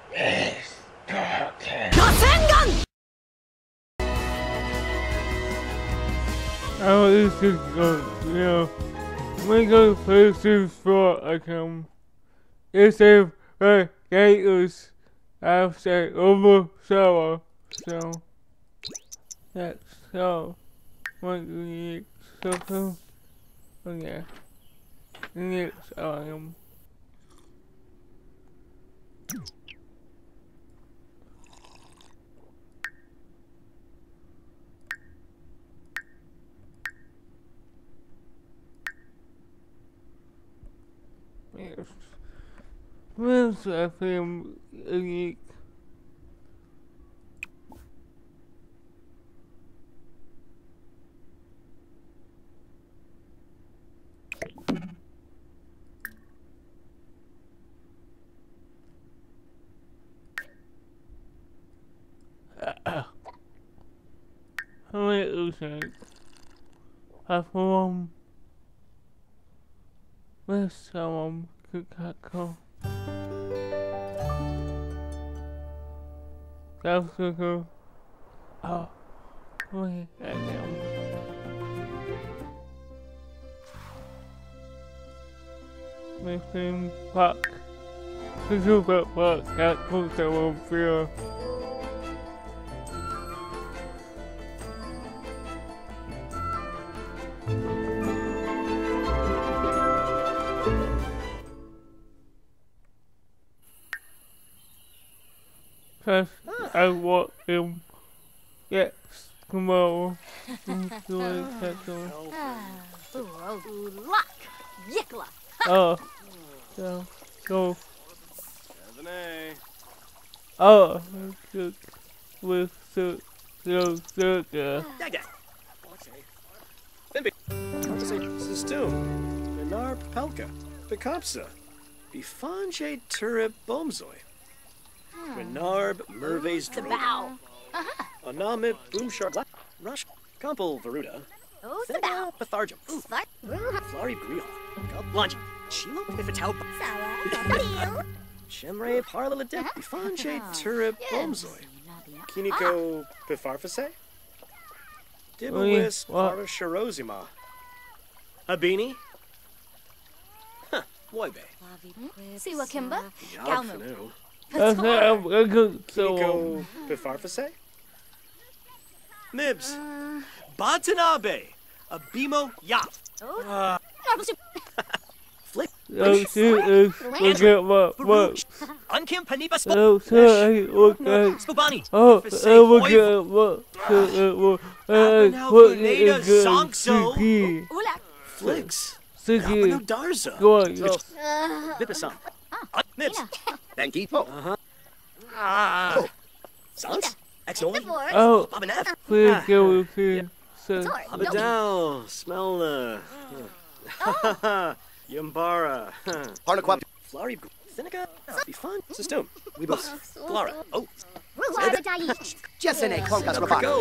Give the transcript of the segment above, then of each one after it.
Rasengan! I was just going, when go places for it's a gators outside over summer, so that's all what you need. So, yeah, next yes. Where's I feel unique? How many oceans? Perform with someone could go. South Africa. Oh, wait, I am. Missing Park. The Super Park at Coastal Field. Plus, I want him. Yes, tomorrow. Luck! Yikla! Oh, so, go. Seven Oh, with sugar. Daga. Bimbi. Sistum. Benar Pelka. Pekapsa. Bifanje Turib Bomzoi. Renarb Merve's Bow! Anamit Boomshark Rush Kumpel Varuda. Oh, the bow! Patharjum. Flari Griha. Lunch. Chilo Pifitau. Shemre Parla Ladep. Bifanje Turib Bomzoi. Kiniko Pifarfase? Dibawis Para Sharozima. Habini? Huh, Woibe. Siwa Kimba? Yalfanu. I'm good. Kiniko Pifarfase? Mibs. Batanabe. Abimo Yap. Flip. Oh, she is forget what. Unkim Paniba Oh, sorry, okay. Spubani. Oh, I forget what. What is good? Suki. Flicks. Suki. Darza. Go on. Bipasan. Nibs. Thank you. Ah. Sans? Exoli. Oh, Babanef. please go with him. Abadal. Smell. Yumbara. Harlequin. Flari. Thinica. Be fun. System. Weebos. Flora. Oh. Jessene Congas Rabat. Go.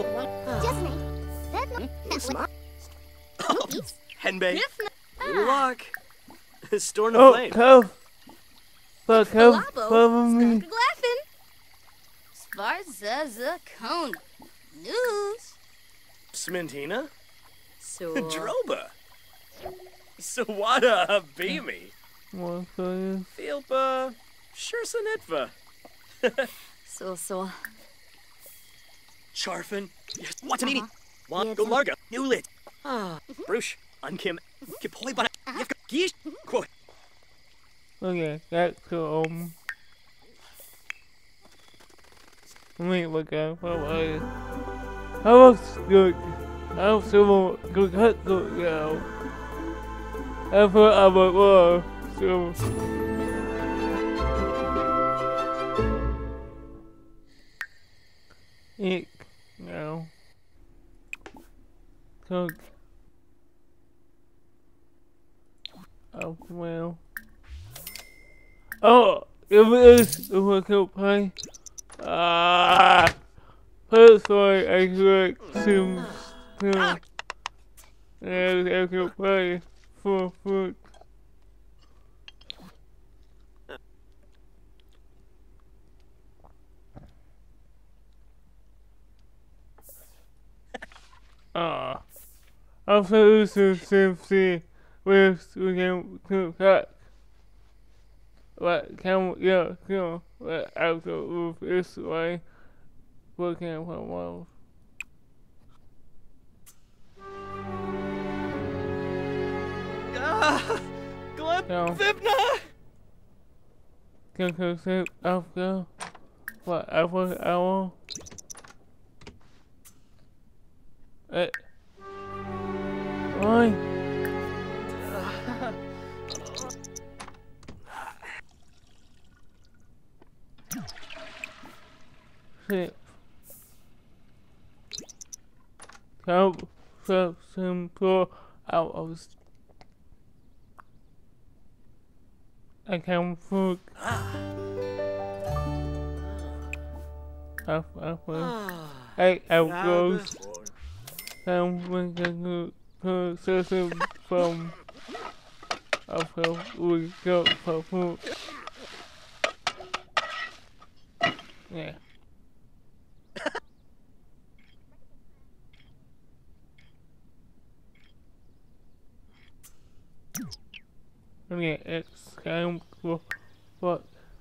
Jessene. Henbei. Luck. Storm of Oh, Flame. come. But come, follow me. Glaffin. Svarzaza Cone. News. Smintina. So. Droba. Sawada Beamy. One for you. Filpa. Shursanitva. So. Charfin. Watanini. Wan go Larga. Newlit. Bruce. Unkim. Kipoi Bana. Yevka. Gish. Quote. Okay, that's let me look at how was good. How someone could cut good now. After I was more, so. Ick, now. Cook. Oh, well. Oh, if I could play. Personally, I could assume and I could play for food. Also, this is safety with we can cook that. Like, can we, yeah, let out the roof this way, looking for walls. Glebivna! Can you sit after whatever hour? Why? Sit. Help simple hours. I can food. Eight hours. And we can process from after we go for food. Yeah. Okay, it's time for what?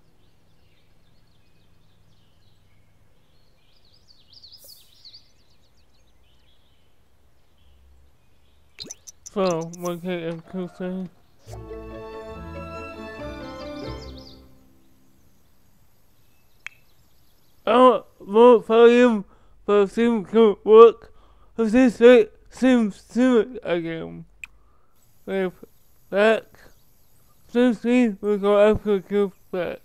So, what can you say? Oh, more volume for sim to work. This seems to again. With back. Simply we go after give back.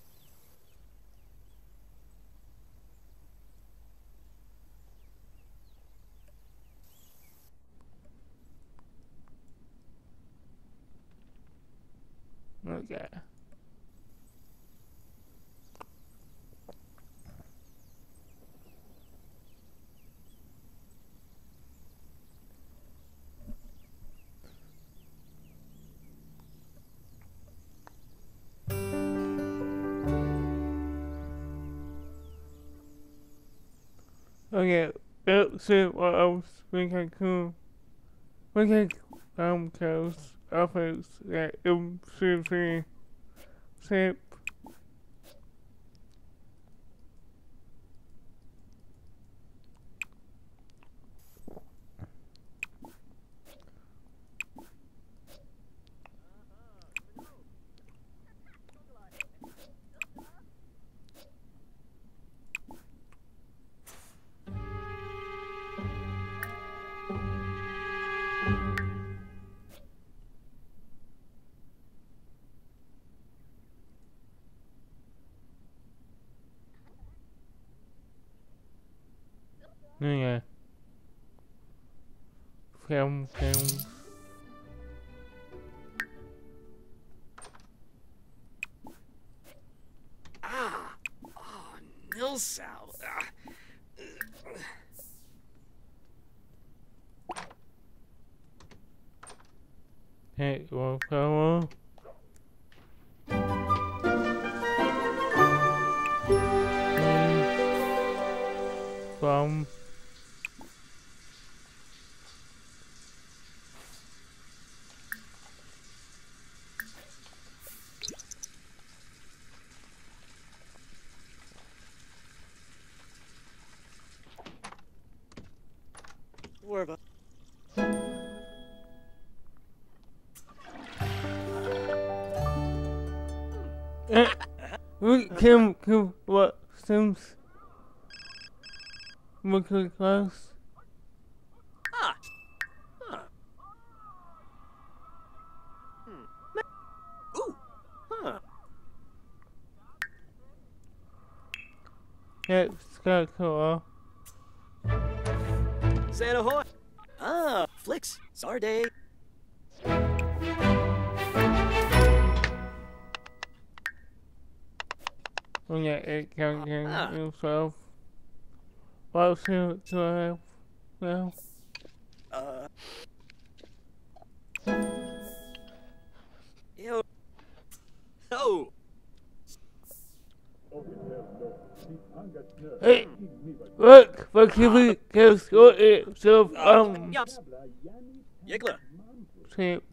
Okay. Okay, let's see what else we can do. We can close office that MCC shape. Yeah. Film. Nilsal. Hey, well, power. From Warba. we can what Sims working class. Ooh. Huh. Yeah, Scott cool. Santa Hoy. Flicks. Sarday. Yeah, it can himself. What else do I have now? Ew. Oh. Hey, look, what can we get sorted so Yups. Yigla. shape.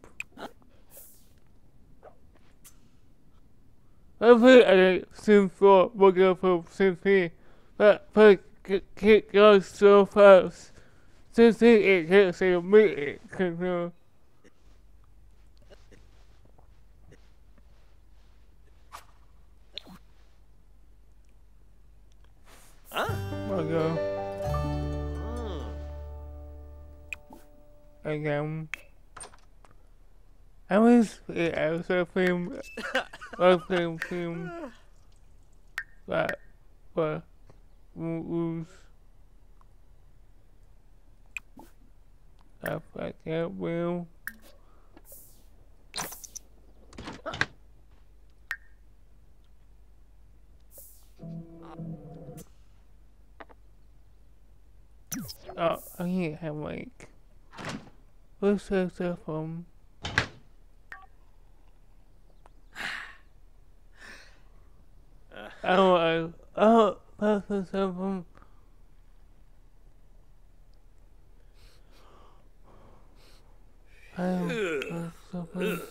Hopefully I didn't seem for looking for Simply, but it goes so fast. Since it can't say a minute, control. Huh? Oh no, Oh. again. I was a film, film that was I can't will. Oh, I can't have like. What's that stuff from? That's the stuff from. That's stuff from.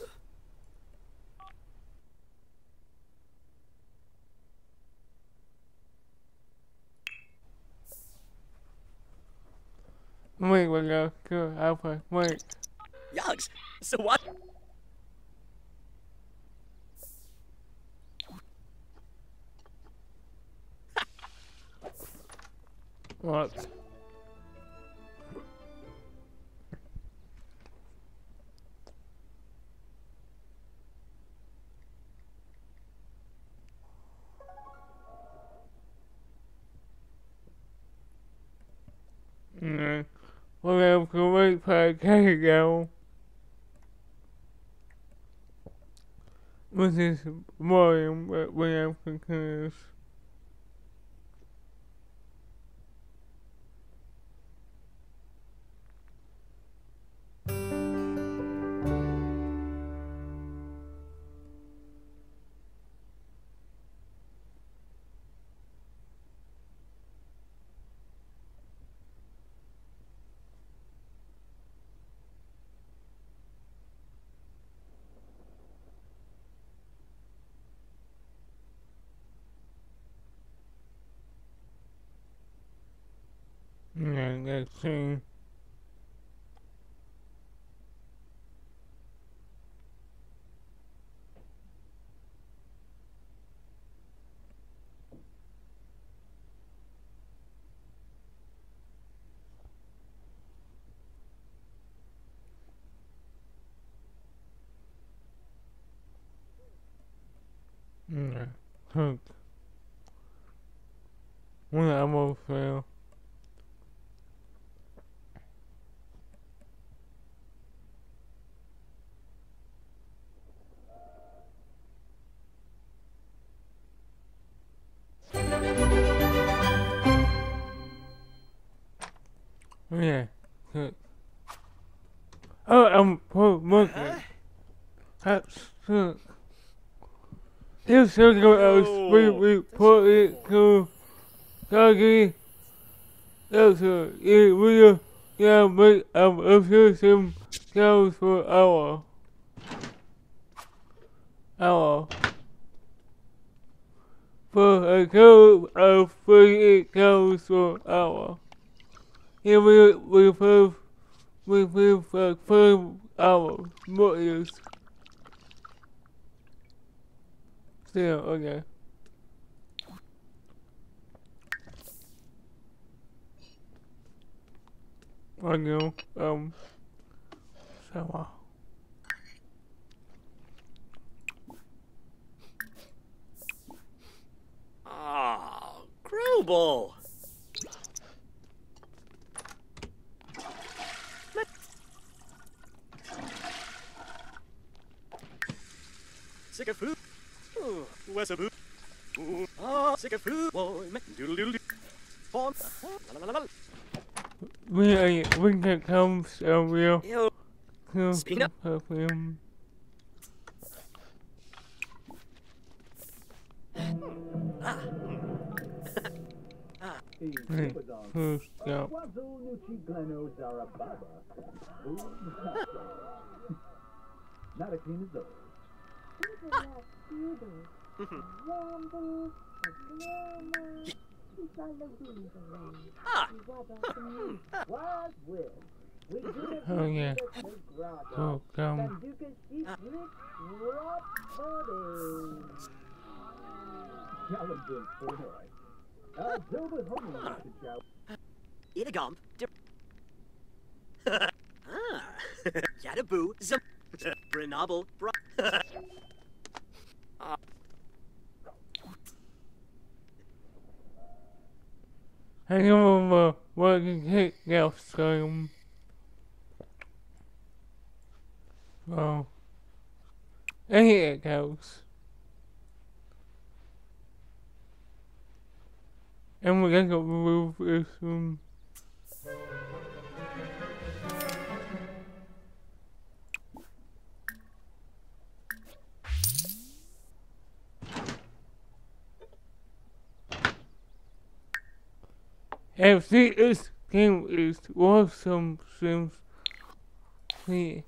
Wait, we're gonna go Alpha. Wait. Yugs. So what? What? Mm. We're gonna go wait for a cake go. Which is boring, but we have to finish. Yeah, let's see. Yeah, hook. One almost fail. Yeah, hook. Oh, I'm poor monkey. That's hook. If something else, we put it to Doggy. That's it. Yeah, we make a few some cows for hour. For a cow of 48 cows for hour. Yeah, we put for 5 hours. What is? Still, okay. I know, so, Oh, Grubel. Sick of food. Where's a boot? Sick of food. Boy, doodle doodle doo. Form. we can come so we'll Ew. Speaking up. him. Who's go? Oh yeah. Oh come. Idagomp. Yadaboo. Zum. Brinobble. Hang on, working hit else so. Oh. Here it goes. And we're gonna remove this one. And see, this game is awesome since see.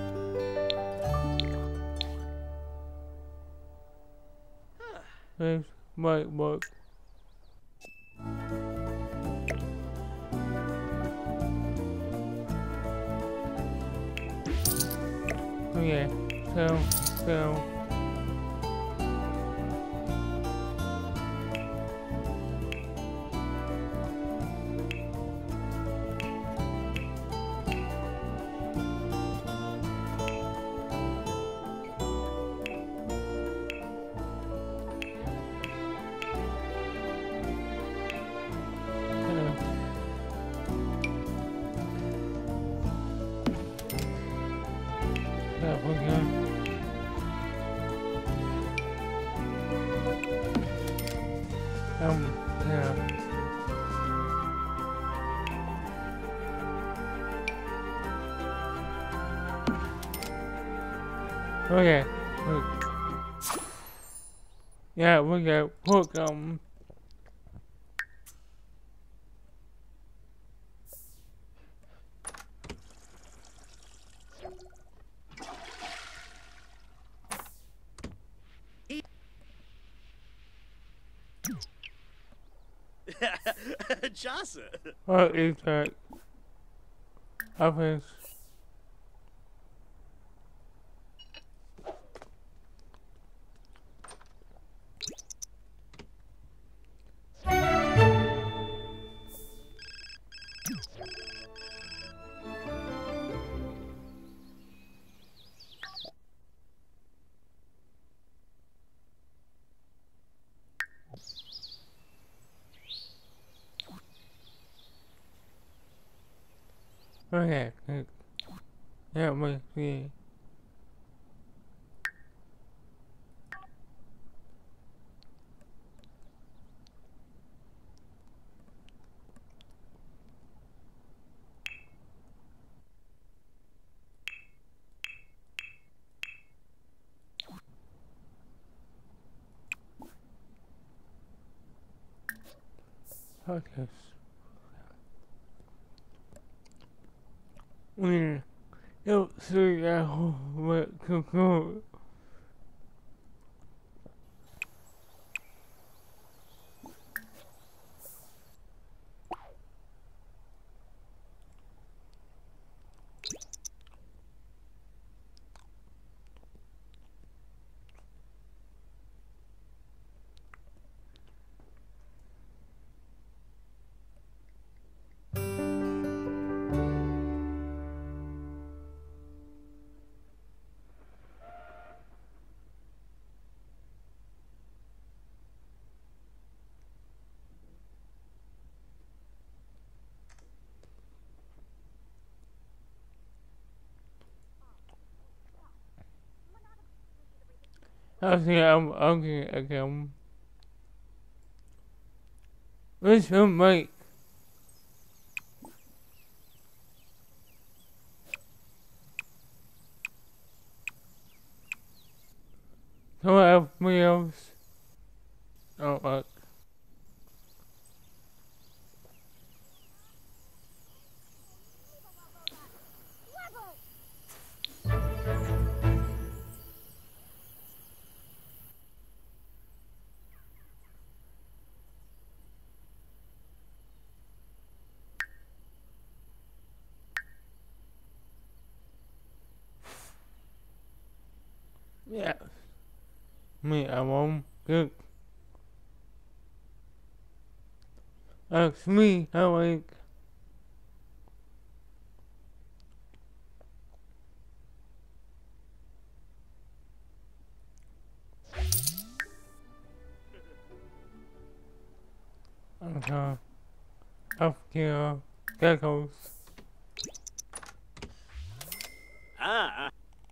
This might work. Oh yeah, so. That one good. Yeah. Okay. Yeah, we got hook Jasa. what is that? Office. Okay. Yeah, we see. Okay. You'll see that what to go. I think I'm okay again. Where's your mic? Someone else. Oh, Me, I won't cook. Ask me how I after geckos. Ah.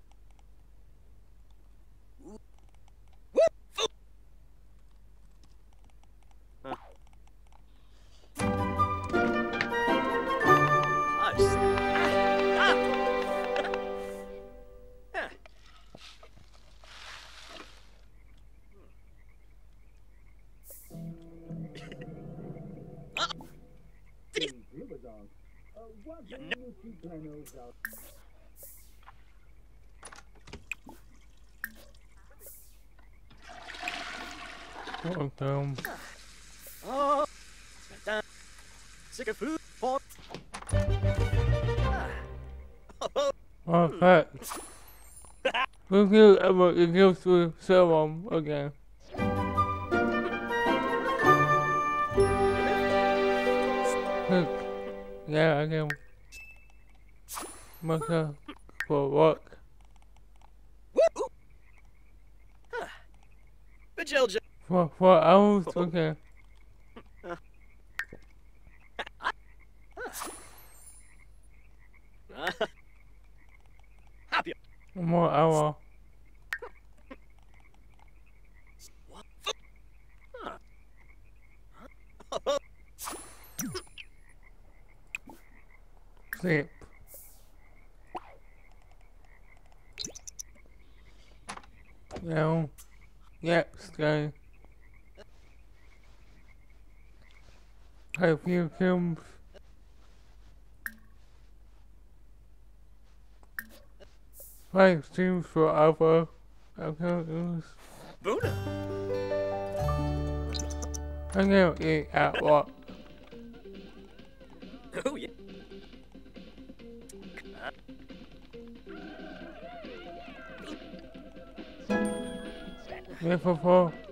Welcome. Oh, sick of food. Pork. Oh, facts. Look you ever it goes to someone again. Look, yeah, I can make up for work. Bajelja. For 4 hours, okay. Happy. One more hour. Sleep. Now, stay. Play a few films. Play streams for other accounts. Buddha. Hang out eat at work. Oh, yeah. Therefore,